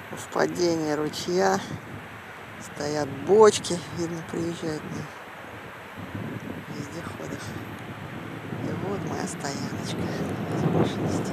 у впадения ручья стоят бочки, видно, приезжают на вездеходах. И вот моя стояночка на возвышенности.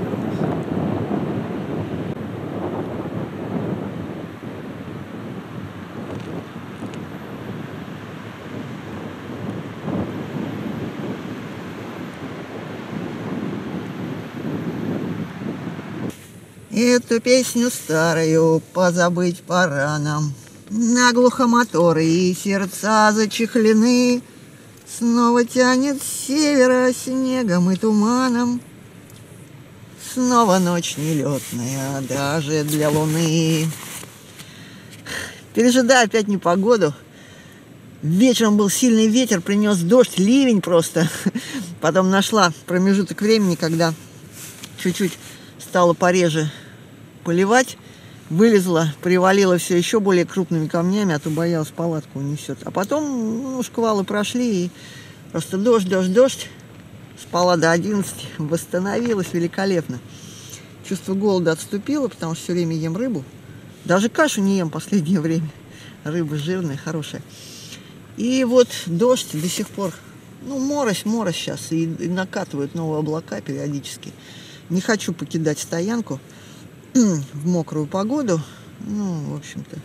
Эту песню старую позабыть пора нам. Наглухо моторы и сердца зачехлены. Снова тянет с севера снегом и туманом. Снова ночь нелетная, даже для луны. Пережидаю опять непогоду. Вечером был сильный ветер, принес дождь, ливень просто. Потом нашла промежуток времени, когда чуть-чуть стало пореже поливать. Вылезла, привалила все еще более крупными камнями, а то боялась, палатку унесет. А потом шквалы прошли, и просто дождь. Спала до 11, восстановилась великолепно. Чувство голода отступило, потому что все время ем рыбу. Даже кашу не ем в последнее время. Рыба жирная, хорошая. И вот дождь до сих пор, морось сейчас, и накатывают новые облака периодически. Не хочу покидать стоянку в мокрую погоду, в общем-то,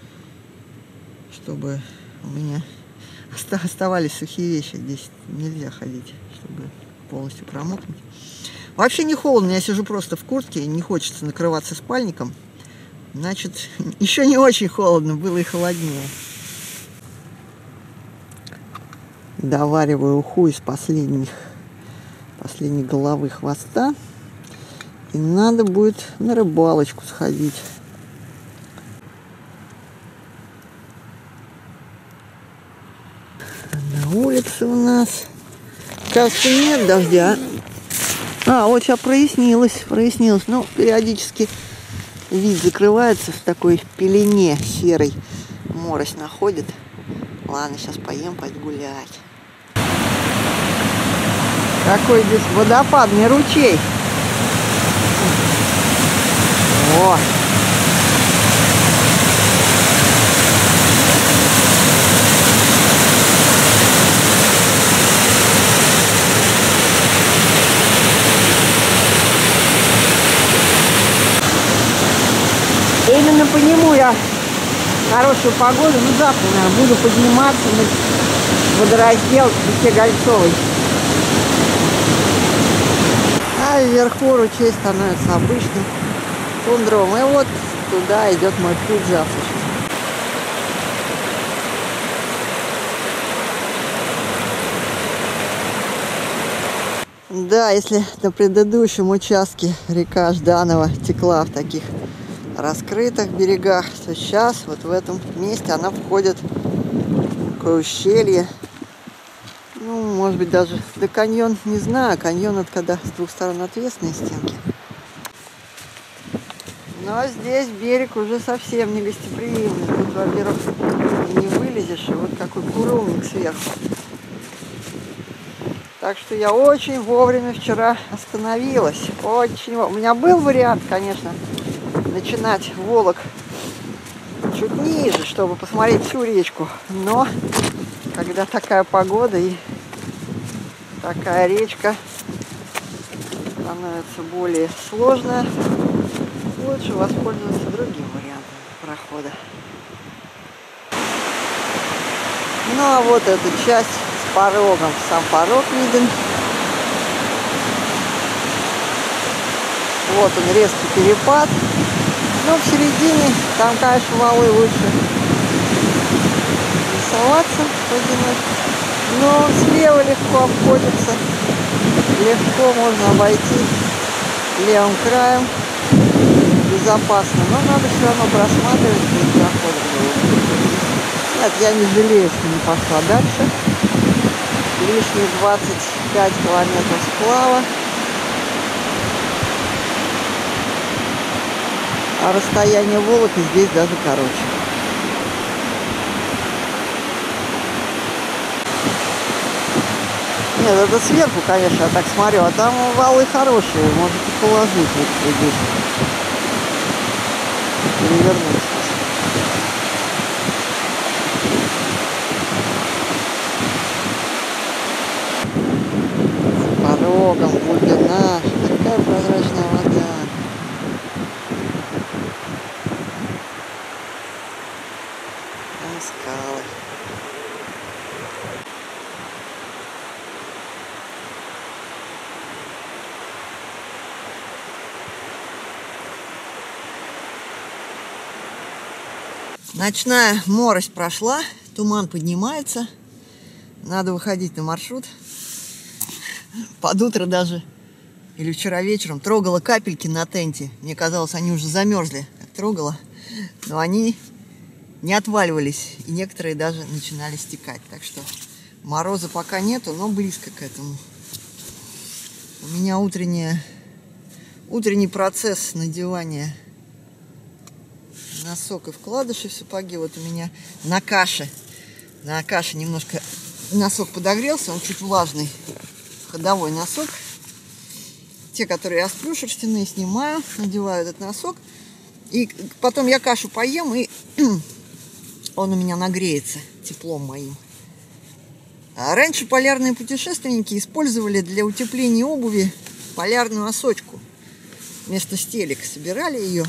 чтобы у меня оставались сухие вещи. Здесь нельзя ходить, чтобы полностью промокнуть. Вообще не холодно, я сижу просто в куртке, не хочется накрываться спальником. Значит, еще не очень холодно, было и холоднее. Довариваю уху из последней головы хвоста. И надо будет на рыбалочку сходить. На улице у нас, кажется, нет дождя. Вот сейчас прояснилось. Периодически вид закрывается в такой пелене серой. Морось находит. Ладно, сейчас поем, пойду гулять. Какой здесь водопадный ручей. О! Именно по нему я хорошую погоду, завтра, наверное, буду подниматься на водораздел к реке Гольцовой. А вверху ручей становится обычным тундровым. И вот туда идет мой путь завтрашний. Да, если на предыдущем участке река Жданова текла в таких раскрытых берегах, то сейчас вот в этом месте она входит в такое ущелье. Может быть, даже до каньон, не знаю. Каньон — это когда с двух сторон отвесные стенки. Но здесь берег уже совсем не гостеприимный. Тут, во-первых, не вылезешь, и вот какой курумник сверху. Так что я очень вовремя вчера остановилась. У меня был вариант, конечно, начинать Волок чуть ниже, чтобы посмотреть всю речку. Но когда такая погода и такая речка становится более сложная, лучше воспользоваться другим вариантом прохода. А вот эта часть с порогом, сам порог виден. Вот он, резкий перепад. В середине там, конечно, валы лучше рисоваться в одиночку. Но слева легко обходится. Легко можно обойти левым краем. Безопасно. Но надо все равно просматривать перед проходом. Нет, я не жалею, что не пошла дальше. Лишние 25 километров сплава. А расстояние Волока здесь даже короче. Нет, это сверху, конечно, я так смотрю, а там валы хорошие, можете положить вот здесь. перевернуть. Порогом глубина, такая прозрачная вода. Там скалы. Ночная морось прошла, туман поднимается, надо выходить на маршрут. Под утро даже, или вчера вечером, трогала капельки на тенте. Мне казалось, они уже замерзли, как трогала. Но они не отваливались, и некоторые даже начинали стекать. Так что мороза пока нету, но близко к этому. У меня утренний процесс надевания носок и вкладыши в сапоги. Вот у меня на каше немножко носок подогрелся, он чуть влажный. Ходовой носок. Те, которые я сплю, шерстяные, снимаю, надеваю этот носок. И потом я кашу поем, и он у меня нагреется теплом моим. А раньше полярные путешественники использовали для утепления обуви полярную осочку. Вместо стелек собирали ее,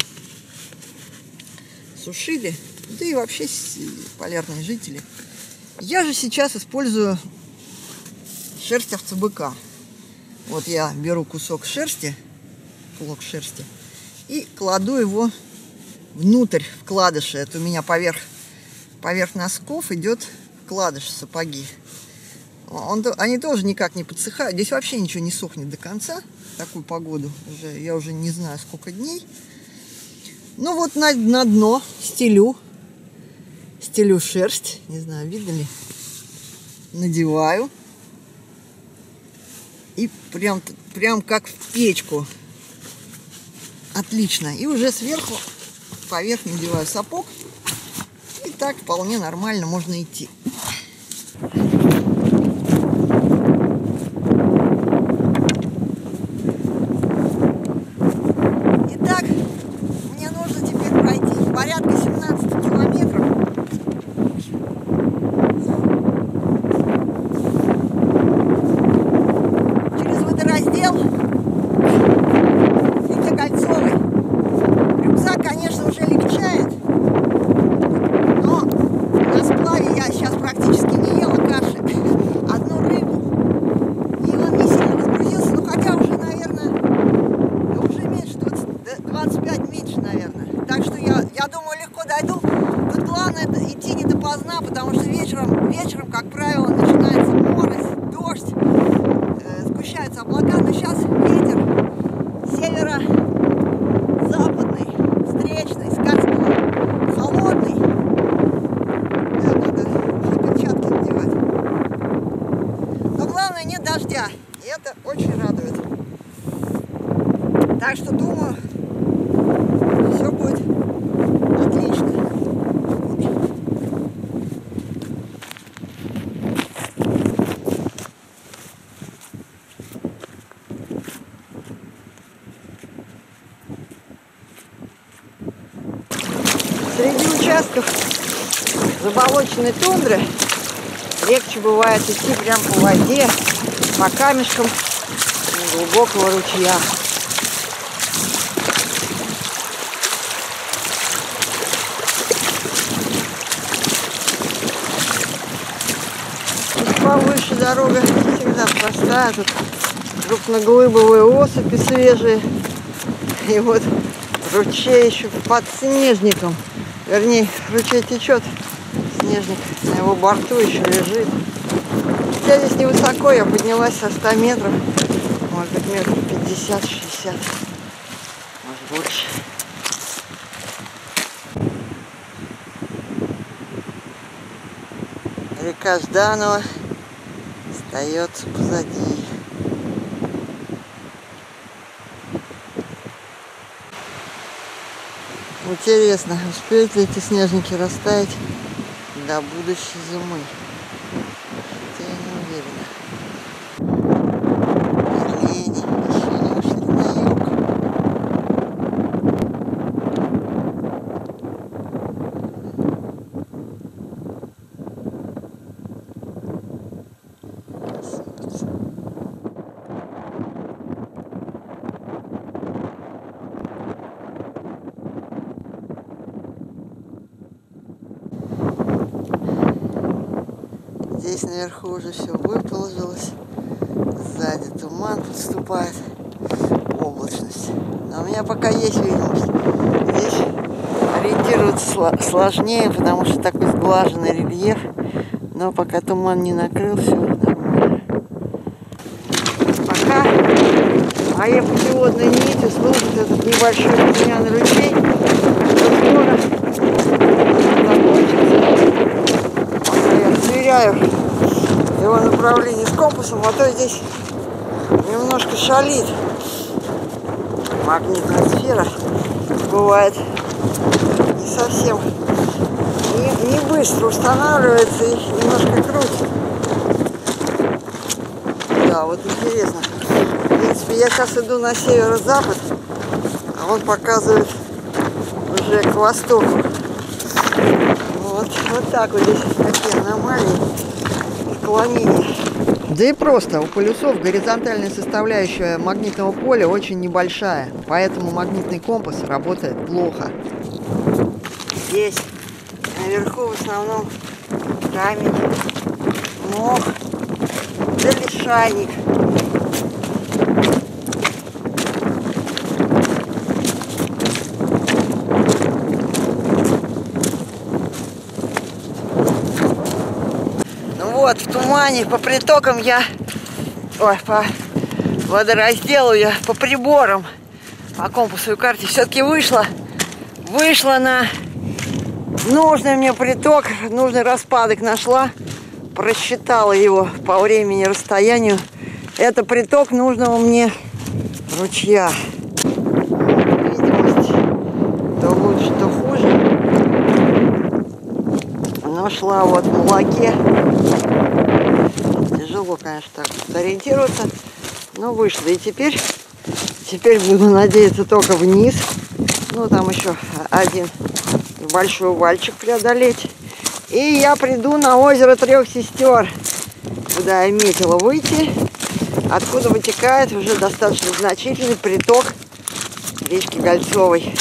сушили. Да и вообще полярные жители. Я же сейчас использую шерсть овца-быка. Вот я беру кусок шерсти, клок шерсти, и кладу его внутрь вкладыша. Это у меня поверх носков идет вкладыш сапоги. Они тоже никак не подсыхают. Здесь вообще ничего не сохнет до конца. В такую погоду я уже не знаю сколько дней. Ну вот на дно стелю шерсть. Не знаю, видно ли. Надеваю. И прям как в печку. Отлично. И уже сверху поверх надеваю сапог. И так вполне нормально можно идти. Итак, мне нужно теперь пройти порядка 17 километров. Рюкзак, конечно, уже легчает, но на сплаве я сейчас практически не ела каши, одну рыбу, и он не сильно разгрузился, ну хотя уже, наверное, уже меньше, 25 меньше, наверное. Так что я думаю, легко дойду. Тут главное идти не допоздна, потому что вечером, как правило, начинается морось, дождь, сгущаются облака, но сейчас ветер северо-западный, встречный, скатского, холодный. Да, надо уже перчатки надевать. Но главное, нет дождя, и это очень радует. Так что думаю, все будет отлично. Среди участков заболоченной тундры легче бывает идти прямо по воде, по камешкам глубокого ручья. Чуть повыше дорога всегда простая, тут крупноглыбовые осыпи свежие. И вот ручей еще под снежником. Вернее, ручей течет, снежник на его борту еще лежит. Хотя здесь невысоко, я поднялась со 100 метров, может быть, метров 50-60, может больше. Река Жданова остается позади. Интересно, успеют ли эти снежники растаять до будущей зимы? Хотя я не уверена. Олени еще не ушли на юг. Здесь наверху уже все выположилось. Сзади туман подступает. Облачность. Но у меня пока есть видимость. Здесь ориентироваться сложнее, потому что такой сглаженный рельеф. Но пока туман не накрыл, все нормально. Пока моей путеводной нитью служит этот небольшой полотняный ручей. Скоро закончится. Пока я сверяю его направление с компасом, а то здесь немножко шалит. Магнитная сфера бывает не совсем, не быстро устанавливается и немножко крутит. Да, вот интересно. В принципе, я сейчас иду на северо-запад, а он показывает уже к востоку. Вот так вот здесь такие аномалии, отклонения. Да и просто у полюсов горизонтальная составляющая магнитного поля очень небольшая, поэтому магнитный компас работает плохо. Здесь наверху в основном камень, мох, да лишайник. Вот, в тумане, по притокам я, по водоразделу я, по приборам, по компасу и карте все-таки вышла на нужный мне приток, нужный распадок нашла, просчитала его по времени, расстоянию. Это приток нужного мне ручья. Видимость то лучше, то хуже. Но шла вот в молоке. Тяжело, конечно, так ориентироваться, но вышло. И теперь буду надеяться только вниз. Ну, там еще один большой вальчик преодолеть. И я приду на озеро Трех Сестер, куда я метила выйти, откуда вытекает уже достаточно значительный приток речки Гольцовой.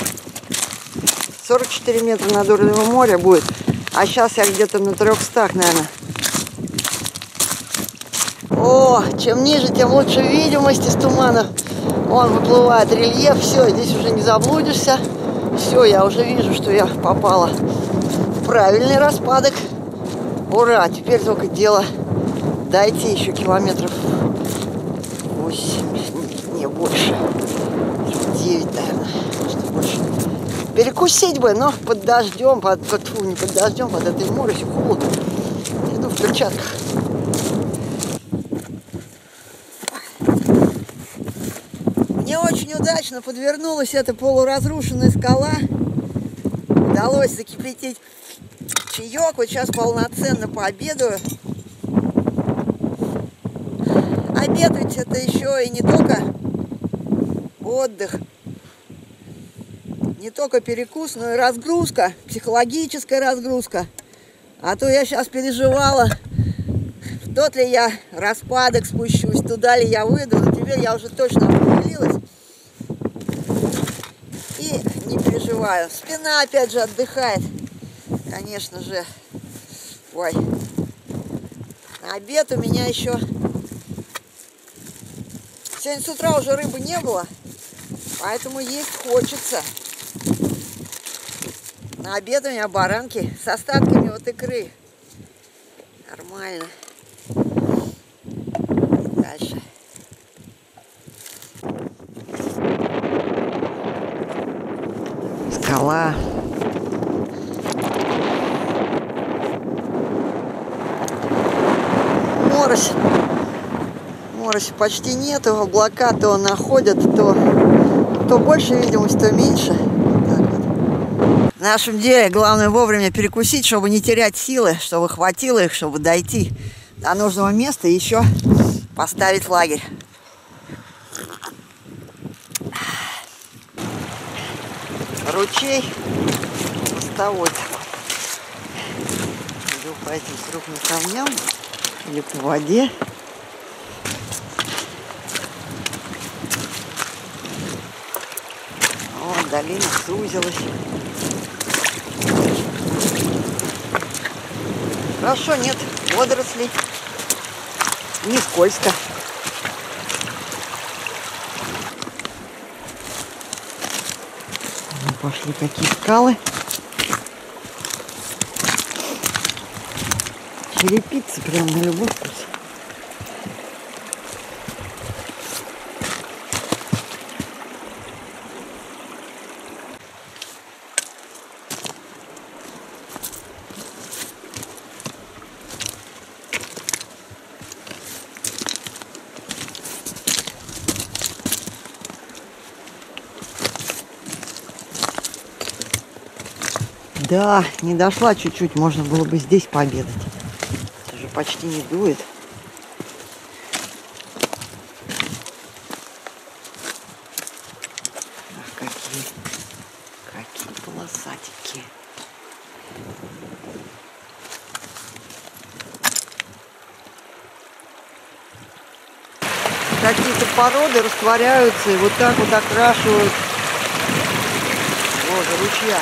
44 метра над уровнем моря будет, а сейчас я где-то на 300, наверное. О, чем ниже, тем лучше видимость из тумана. Вон выплывает рельеф, все, здесь уже не заблудишься. Все, я уже вижу, что я попала в правильный распадок. Ура! Теперь только дело дойти еще километров 8, не больше. 9, наверное, что больше. Перекусить бы, но под дождем, не под дождем, под этой моросью, холодно. Иду в перчатках. Мне очень удачно подвернулась эта полуразрушенная скала. Удалось закипятить чаек. Вот сейчас полноценно пообедаю. Обед ведь это еще и не только отдых, не только перекус, но и разгрузка, психологическая разгрузка. А то я сейчас переживала, в тот ли я распадок спущусь, туда ли я выйду. Но теперь я уже точно определилась. И не переживаю. Спина опять же отдыхает. Конечно же. Ой. На обед у меня еще... Сегодня с утра уже рыбы не было, поэтому есть хочется. На обед у меня баранки с остатками вот икры. Нормально. И дальше. Скала. Морось. Мороси почти нету, облака то находят, то больше видимость, то меньше. Так вот. В нашем деле главное вовремя перекусить, чтобы не терять силы, чтобы хватило их, чтобы дойти до нужного места и еще поставить лагерь. Ручей мостовой. Иду по этим крупным камням или по воде. Вот долина сузилась. Хорошо, нет водоросли. Не скользко. Ну, пошли какие скалы. Черепицы прям на любой вкус. Да, не дошла чуть-чуть, можно было бы здесь пообедать. Это же почти не дует. Ах, какие полосатики. Какие-то породы растворяются и вот так вот окрашивают ручья.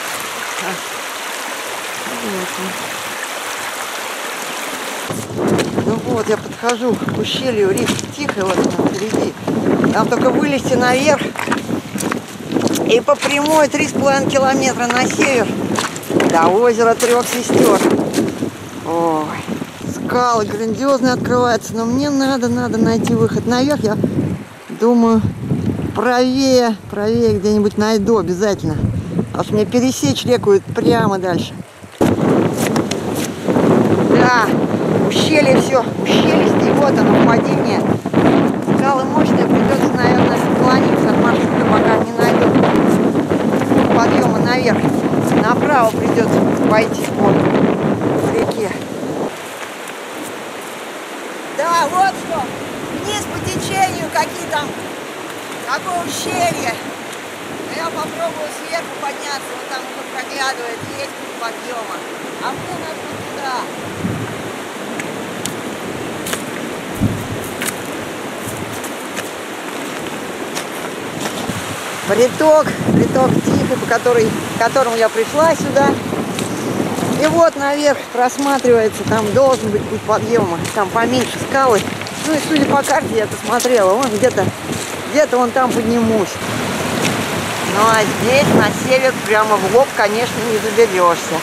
Ну вот, я подхожу к ущелью речки Тихой, вот впереди. Там только вылезти наверх и по прямой 3,5 километра на север до озера Трех Сестер. Ой, скалы грандиозные открываются, но мне надо найти выход наверх. Я думаю, правее где-нибудь найду обязательно. Потому что мне пересечь реку прямо дальше. Да, ущелье все, ущелистое, вот оно, впадение. Скалы мощные, придется, наверное, склониться от маршрута, пока не найду подъема наверх. Направо придется пойти по реке. Да, вот что, вниз по течению, какое ущелье. Я попробую сверху подняться, вот там уже проглядывает, есть подъема. А мне надо туда. Приток Тихой, по которому я пришла сюда. И вот наверх просматривается, там должен быть путь подъема, там поменьше скалы. Ну и судя по карте, я посмотрела, вон где-то вон там поднимусь. Ну а здесь на север прямо в лоб, конечно, не заберешься.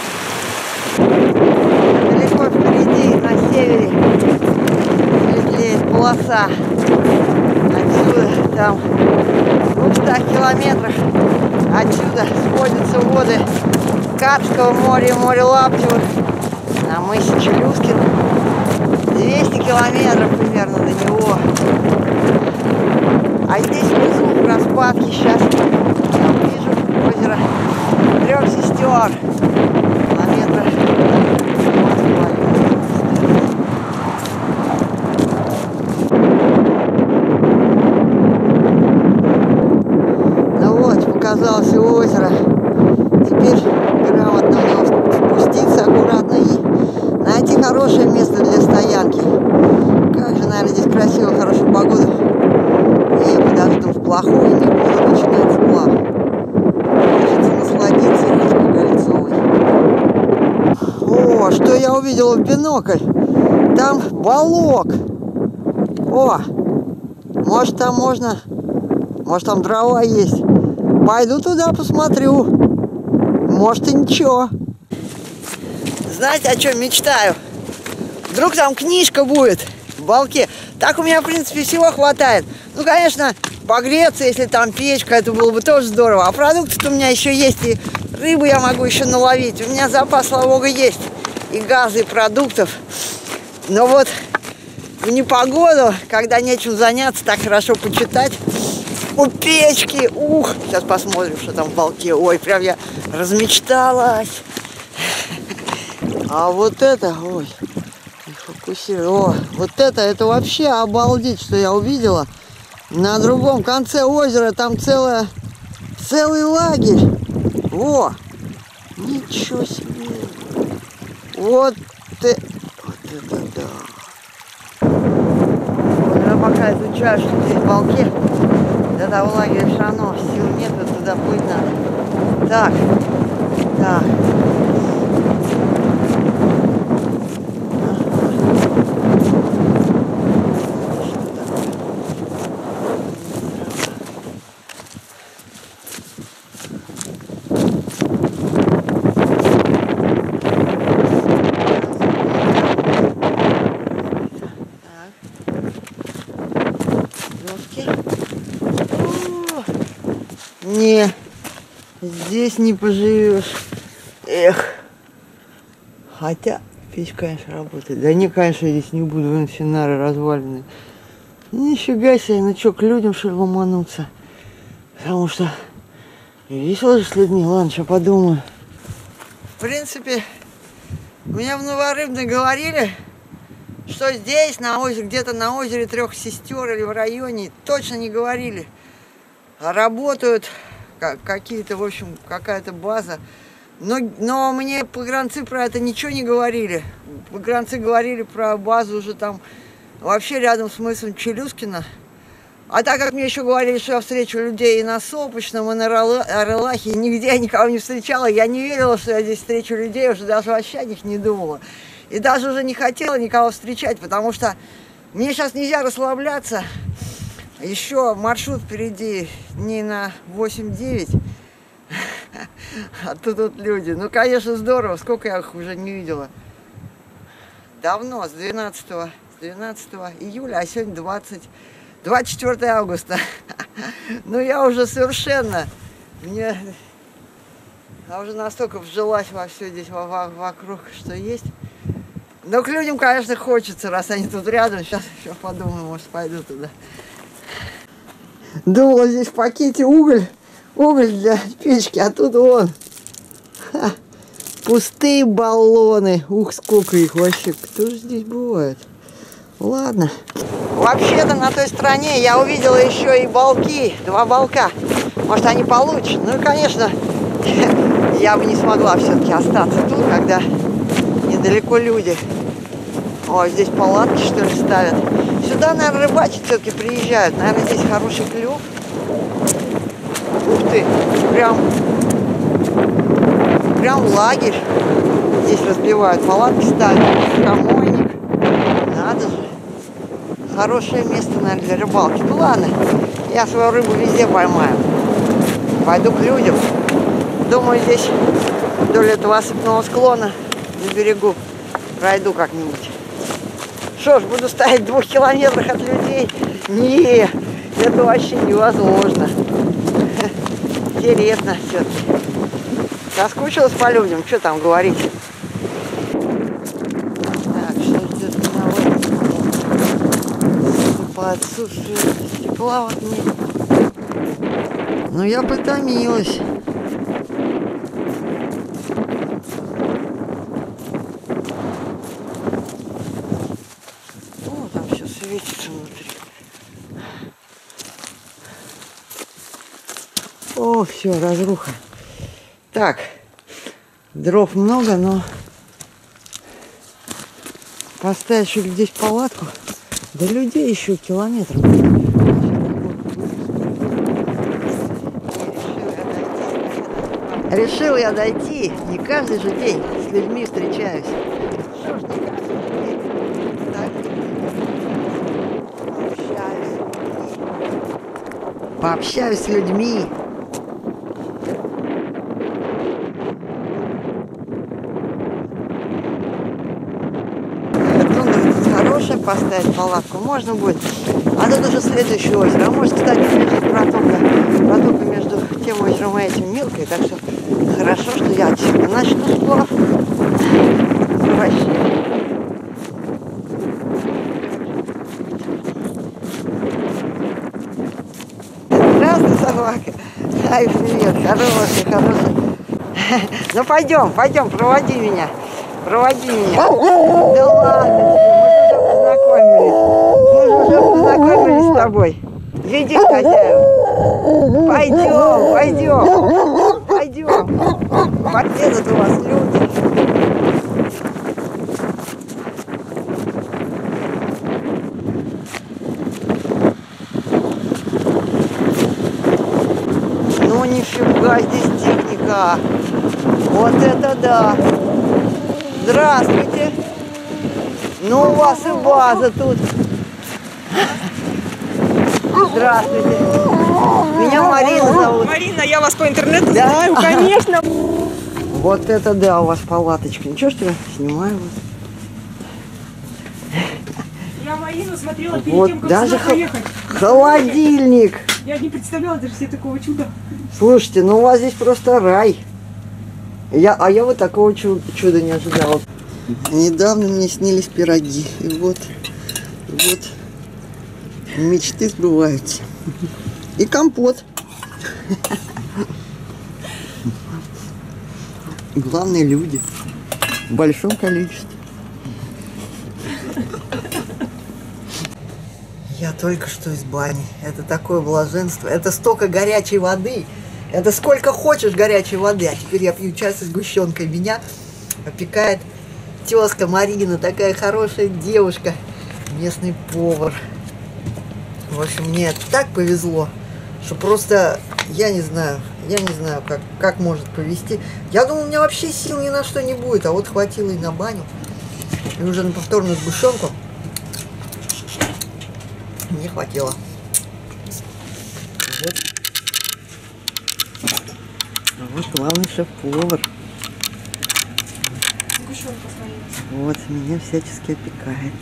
Далеко впереди на севере светлеет полоса. Отсюда, там, в 200 километрах отсюда сходятся воды Карского моря и моря Лаптевых на мысе Челюскин. 200 километров примерно до него. А здесь внизу в распадке сейчас я вижу озеро Трех Сестер. Километра 2,5. Ну вот, показалось озеро. Теперь грамотно в него спуститься аккуратно и найти хорошее место для стоянки. Как же, наверное, здесь красиво, хорошую погоду. Я подожду в плохую и не буду начинать сплав. Хочется насладиться речкой Гольцовой. О, что я увидел в бинокль? Там балок. О, может там можно, может там дрова есть. Пойду туда посмотрю. Может и ничего. Знаете, о чем мечтаю? Вдруг там книжка будет в балке. Так у меня, в принципе, всего хватает. Ну, конечно, погреться, если там печка, это было бы тоже здорово. А продукты-то у меня еще есть, и рыбу я могу еще наловить. У меня запас, слава богу, есть. И газа, и продуктов. Но вот в непогоду, когда нечем заняться, так хорошо почитать. У печки, ух! Сейчас посмотрим, что там в балке. Ой, прям я размечталась. А вот это, ой, фокусирую. О, вот это вообще обалдеть, что я увидела. На другом конце озера там целый лагерь. О, ничего себе. Вот это да. Вот я пока изучаю, что здесь в балке. До того лагеря все равно сил нет, туда плыть надо. Так. Здесь не поживешь. Эх. Хотя печь, конечно, работает. Да не, конечно, я здесь не буду. Вон все нары разваленные. Нифига себе, ну что, к людям что ли ломануться? Потому что весело же с людьми. Ладно, сейчас подумаю. В принципе, меня в Новорыбной говорили, что здесь, на озере, где-то на озере Трех Сестер или в районе, точно не говорили. Работают какие-то, в общем, какая-то база. Но мне погранцы про это ничего не говорили. Погранцы говорили про базу уже там вообще рядом с мысом Челюскина. А так как мне еще говорили, что я встречу людей и на Сопочном, и на Орлахе, и нигде я никого не встречала, я не верила, что я здесь встречу людей, уже даже вообще о них не думала. И даже уже не хотела никого встречать, потому что мне сейчас нельзя расслабляться. Еще маршрут впереди дней на 8-9. А тут люди. Ну, конечно, здорово. Сколько я их уже не видела. Давно, с 12 июля, а сегодня 24 августа. Ну, я уже совершенно... Я уже настолько вжилась во все здесь вокруг, что есть. Но к людям, конечно, хочется, раз они тут рядом. Сейчас еще подумаю, может, пойду туда. Думала, здесь в пакете уголь для печки, а тут вон. Ха, пустые баллоны. Ух, сколько их вообще. Кто же здесь бывает? Ладно. Вообще-то на той стороне я увидела еще и балки. 2 балка. Может, они получше. Ну и, конечно, я бы не смогла все-таки остаться тут, когда недалеко люди. О, здесь палатки, что ли, ставят. Сюда, наверное, рыбачить все-таки приезжают. Наверное, здесь хороший клев. Ух ты, прям лагерь. Здесь разбивают, палатки ставят, комойник. Надо же. Хорошее место, наверное, для рыбалки. Ну ладно, я свою рыбу везде поймаю. Пойду к людям. Думаю, здесь вдоль этого осыпного склона на берегу пройду как-нибудь. Что ж, буду стоять в 2 километрах от людей? Не, это вообще невозможно. Интересно все-таки. Соскучилась по людям, что там говорить. Так, что здесь меня по отсутствию стекла в окне. Ну, я притомилась. О, там все светится внутри. О, все, разруха. Так, дров много, но поставить что ли здесь палатку? Да людей еще километров. Решил я дойти. Не каждый же день с людьми встречаюсь. Что ж, не каждый день. Так, пообщаюсь с людьми. Поставить палатку можно будет, а тут уже следующее озеро. А может, кстати, протока между тем озером и этим мелкой, так что хорошо, что я отсюда начну сплав. Вообще. Здравствуй, собака. Ай, привет, хороший. Ну пойдем, проводи меня. Да ладно тебе, мы же уже познакомились с тобой. Веди к хозяину. Пойдем. Где тут у вас люди? Ну нифига, здесь техника. Вот это да. Здравствуйте. Ну, у вас и база тут. Здравствуйте. Меня Марина зовут. Марина, я вас по интернету знаю, конечно. Вот это да, у вас палаточка. Ничего, что я снимаю вас? Я Марину смотрела перед Вот тем, как даже сюда поехать. холодильник. Я не представляла даже себе такого чуда. Слушайте, ну у вас здесь просто рай. А я вот такого чуда не ожидала. Недавно мне снились пироги. И вот мечты сбываются. И компот. Главное, люди. В большом количестве. Я только что из бани. Это такое блаженство. Это столько горячей воды. Это сколько хочешь горячей воды. А теперь я пью чай со сгущенкой. Меня опекает тезка Марина. Такая хорошая девушка. Местный повар. В общем, мне так повезло, что просто я не знаю, как может повезти. Я думал, у меня вообще сил ни на что не будет. А вот хватило и на баню. И уже на повторную сгущенку. Не хватило. Вот главный шеф-повар. Вот, меня всячески опекает.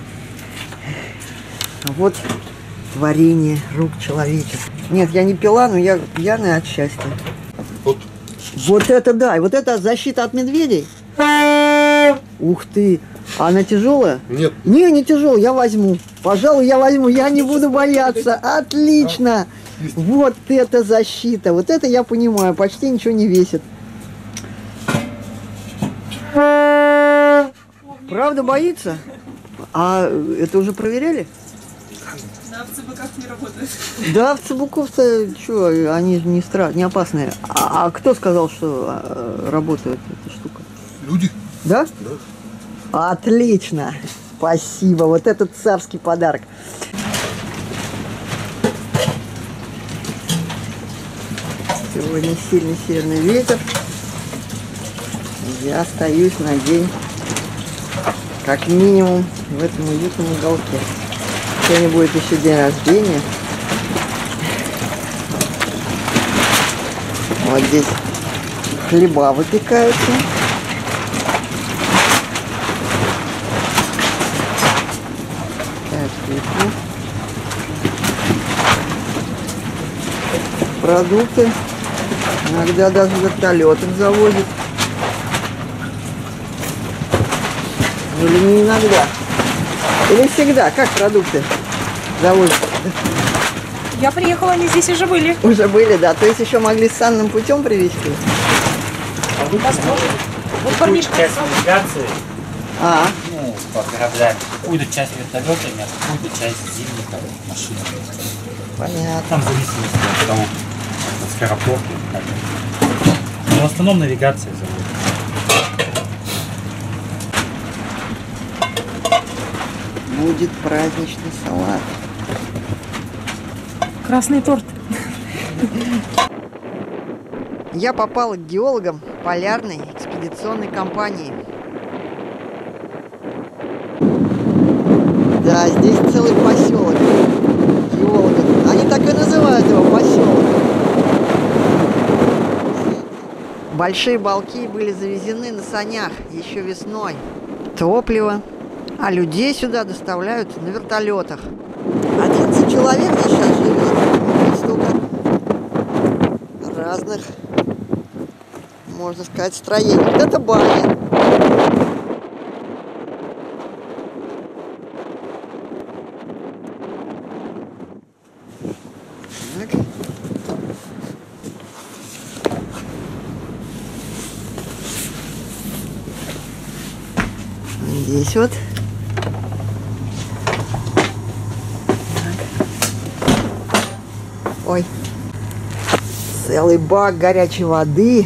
А вот творение рук человека. Нет, я не пила, но я пьяная от счастья. Вот это да, и вот это защита от медведей. Ух ты. А она тяжелая? Нет. Не тяжелая, я возьму. Пожалуй, я возьму, я не буду бояться. Отлично. Вот это защита. Вот это я понимаю, почти ничего не весит. Правда боится? А это уже проверяли? Да, в ЦБК не работает. Да, в ЦБКов-то, что, они же не опасные. А кто сказал, что работает эта штука? Люди. Да? Да. Отлично. Спасибо. Вот этот царский подарок. Сегодня сильный северный ветер. Я остаюсь на день, как минимум, в этом уютном уголке. Сегодня будет еще день рождения. Вот здесь хлеба выпекаются. Продукты. Иногда даже вертолетом завозят. Или не иногда. Или всегда. Как продукты завозят? Я приехала, они здесь уже были. Уже были, да. То есть еще могли санным путем привезти? Вот парнишка. Часть навигации, А, по кораблям. Какую-то часть вертолетами, а какую-то часть зимних машин. понятно. Там в зависимости от того, от скоропорта. Но в основном навигация заводит. Будет праздничный салат. Красный торт. Я попала к геологам полярной экспедиционной компании. Да, здесь целый поселок геологов. Они так и называют его поселок. Большие балки были завезены на санях еще весной. Топливо. А людей сюда доставляют на вертолетах. 11 человек здесь сейчас живет. И столько разных, можно сказать, строений. Вот это баня. Так. Здесь вот. Ой, целый бак горячей воды.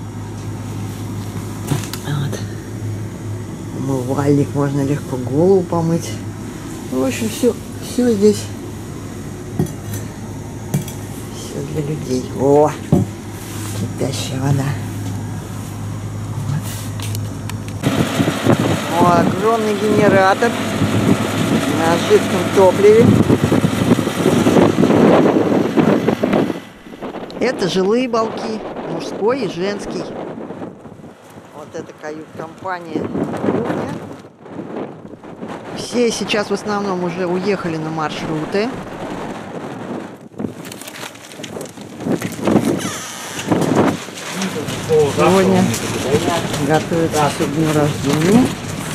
Вот. Умывальник, можно легко голову помыть. В общем, все здесь. Все для людей. О, кипящая вода. Вот. О, огромный генератор на жидком топливе. Это жилые балки, мужской и женский. Вот это кают-компания. Все сейчас в основном уже уехали на маршруты. Сегодня готовится к дню рождения.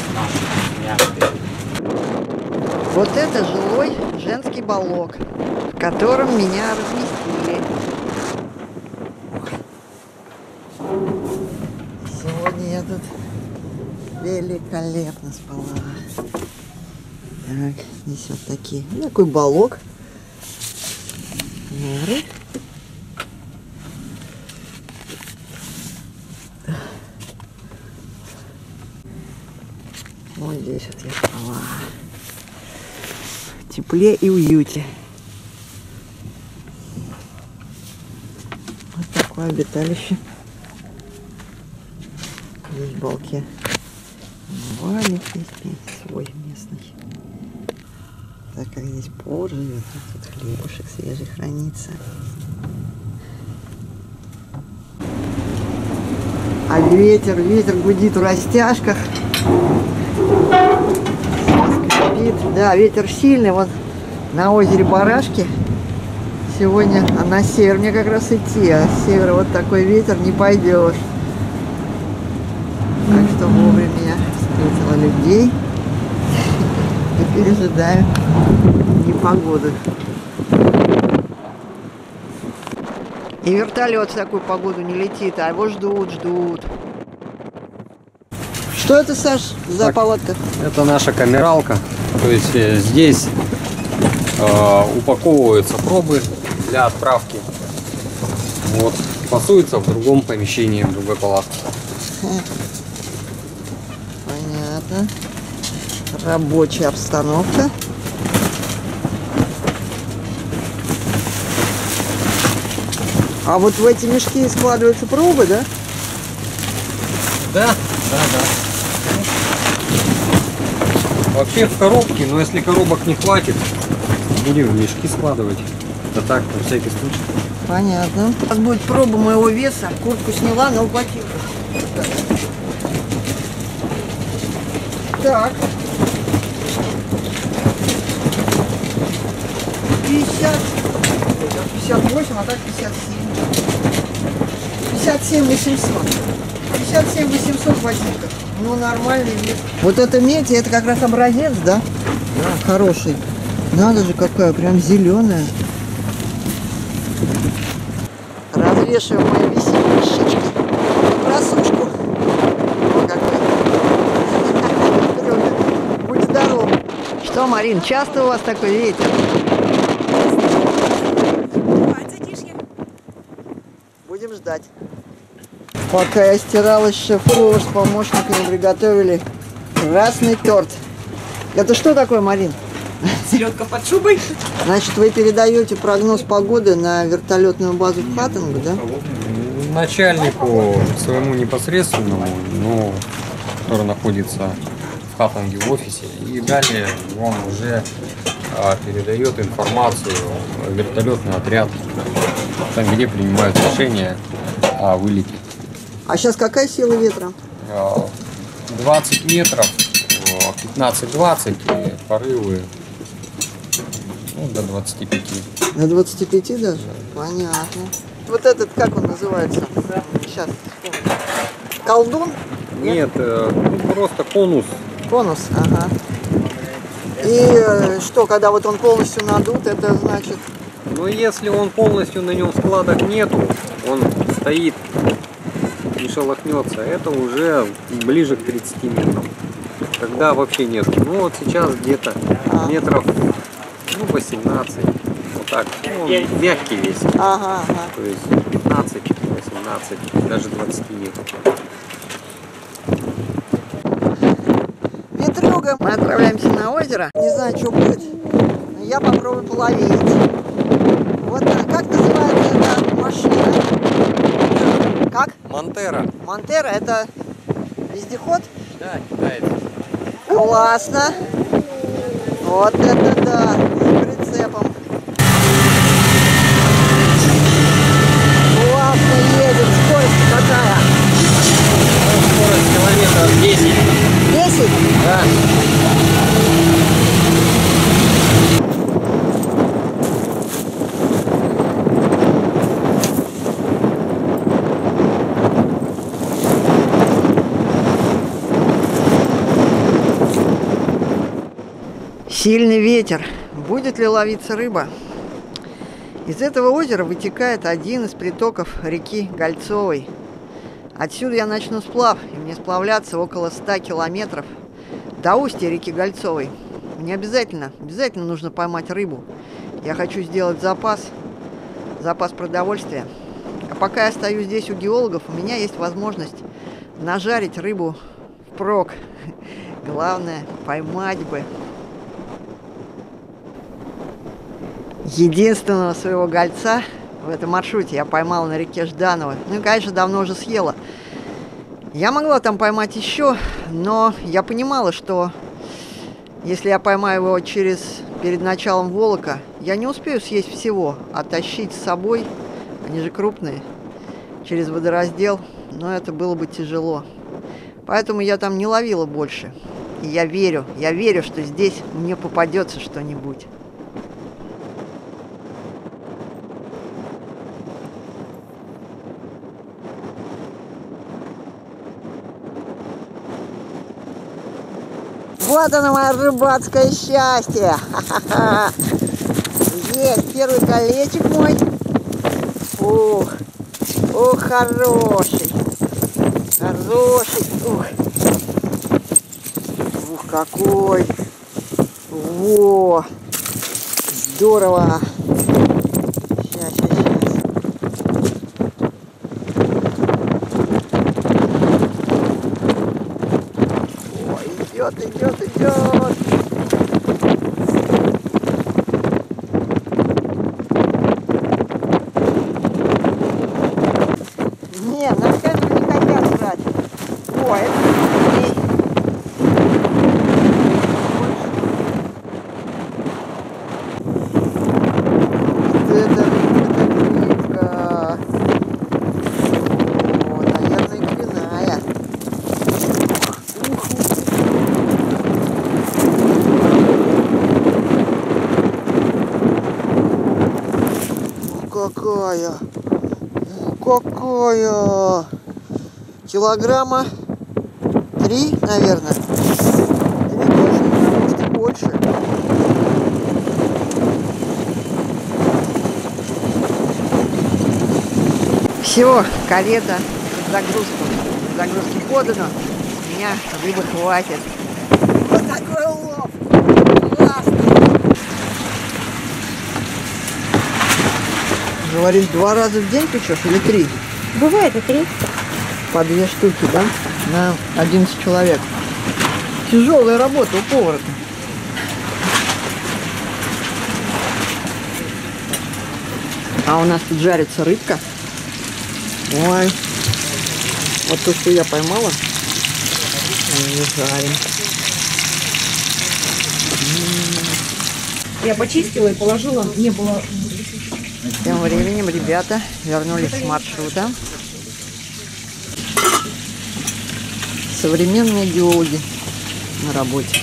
Вот это жилой женский балок, в котором меня разместили. Сегодня я тут великолепно спала. Так, здесь вот такие. Такой балок. Норы. Вот здесь вот я спала. В тепле и уюте. Вот такое обиталище. Здесь в балке валик есть свой местный. Так как здесь пор живет, тут хлебушек свежий хранится. А ветер гудит в растяжках. Скрипит. Да, ветер сильный. Вот на озере Барашки сегодня, а на север мне как раз идти, а с севера вот такой ветер, не пойдешь. Так что вовремя я встретила людей и пережидаю непогоду. И вертолет в такую погоду не летит, а его ждут. Что это, Саш, за Так, палатка? Это наша камералка. То есть здесь упаковываются пробы для отправки. Вот, фасуется в другом помещении, в другой палатке. Понятно. Рабочая обстановка. А вот в эти мешки складываются пробы, да? Да. Вообще в коробке, но если коробок не хватит, будем в мешки складывать. Это так, на всякий случай. Понятно. Сейчас будет проба моего веса. Куртку сняла, но ботинки. Так. 58, а так 57. 57 800. 57 800 ботинков. Ну, нормальный вес. Вот это медь, это как раз образец, да? Да. Хороший. Надо же, какая, прям зеленая. Развешиваем мои весенние шишки. Просушку. О, какой. Будь здоров. Что, Марин, часто у вас такой ветер? Будем ждать. Пока я стиралась, шеф-повар с помощниками приготовили красный торт. Это что такое, Марин? Селедка под шубой. Значит, вы передаете прогноз погоды на вертолетную базу в Хаттинге, да? Начальнику своему непосредственному, но который находится в Хаттинге в офисе, и далее он уже передает информацию в вертолетный отряд, там где принимают решения о вылете. А сейчас какая сила ветра? 20 метров, 15-20 и порывы до 25. До 25 даже? Понятно. Вот этот, как он называется? Сейчас вспомню. Колдун? Нет, просто конус. Конус, ага. И что, когда вот он полностью надут, это значит... Но если он полностью, на нем складок нету, он стоит, не шелохнется, это уже ближе к 30 метрам. Тогда вообще нет. Ну вот сейчас где-то метров 18, вот так. Ну, он мягкий весь. Ага. То есть 15, 18, даже 20 нет. Ветрюга. Мы отправляемся на озеро. Не знаю, что будет. Но я попробую половить. Вот так. Как называется эта машина? Как? Монтера. Монтера — это вездеход? Да, китайцы. Классно. Вот это да. С прицепом. Классно едет. Скорость какая? Скорость километров 10. 10? Да. Сильный ветер. Будет ли ловиться рыба? Из этого озера вытекает один из притоков реки Гольцовой. Отсюда я начну сплав, и мне сплавляться около 100 километров до устья реки Гольцовой. Мне обязательно нужно поймать рыбу. Я хочу сделать запас продовольствия. А пока я стою здесь у геологов, у меня есть возможность нажарить рыбу впрок. Главное, поймать бы. Единственного своего гольца в этом маршруте я поймала на реке Жданово. Ну и, конечно, давно уже съела. Я могла там поймать еще, но я понимала, что если я поймаю его перед началом волока, я не успею съесть всего, а тащить с собой, они же крупные, через водораздел, но это было бы тяжело. Поэтому я там не ловила больше. И я верю, что здесь мне попадется что-нибудь. Вот оно, мое рыбацкое счастье! Ха-ха-ха! Есть первый колечек мой. Ух, ух, хороший, ух, ух, какой! Во, здорово! Сейчас. Идет. Не, на камеру не хотят брать. О, это рыбка. О, наверное, кривая. Какая! Килограмма 3, наверное. 3 точно, может и больше. Все, карета, загрузки подано. У меня рыбы хватит. Вот такой улов! Классный! Говоришь, 2 раза в день печешь или 3? Бывает и 3. По 2 штуки, да? На 11 человек. Тяжелая работа у повара-то. А у нас тут жарится рыбка. Ой. Вот то, что я поймала. Мы жарим. Я почистила и положила, не было. Тем временем ребята вернулись с маршрута. Современные геологи на работе.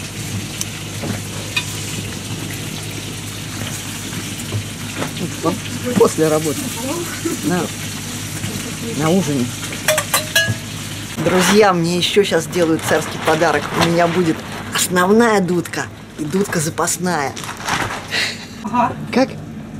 После работы. На ужине. Друзья, мне еще сейчас сделают царский подарок. У меня будет основная дудка и дудка запасная. Ага. Как?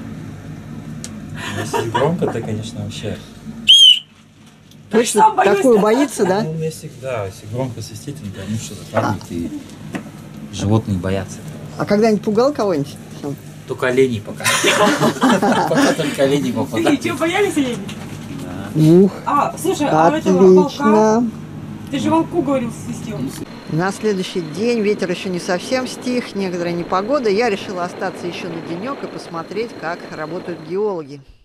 Если громко-то, конечно, вообще. Точно такую боится, да? Ну, если громко свистит, он потому что запомнит, и животные боятся. А когда-нибудь пугал кого-нибудь? Только оленей пока. Пока только оленей попадают. Ты что, боялись оленей? Ух, А, слушай, а этого волка, отлично. ты же волку говорил, свистел. На следующий день ветер еще не совсем стих, некоторая непогода. Я решила остаться еще на денек и посмотреть, как работают геологи.